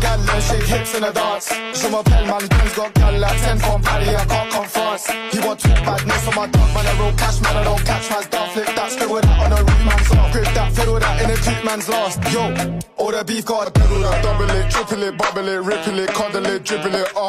gal, then shake hips in a dance. Je m'appelle man, Ben's got gal like 10 from Paris, I can't come France. He want talk badness on my dog, man, a real cash man, I don't catch man's dog. Flip that, scribble that on a root man's off. Grip that, fiddle that in a Duke man's last. Yo, all the beef got a pedal that, double it, triple it, bubble it, ripple it, cuddle it, dribble it,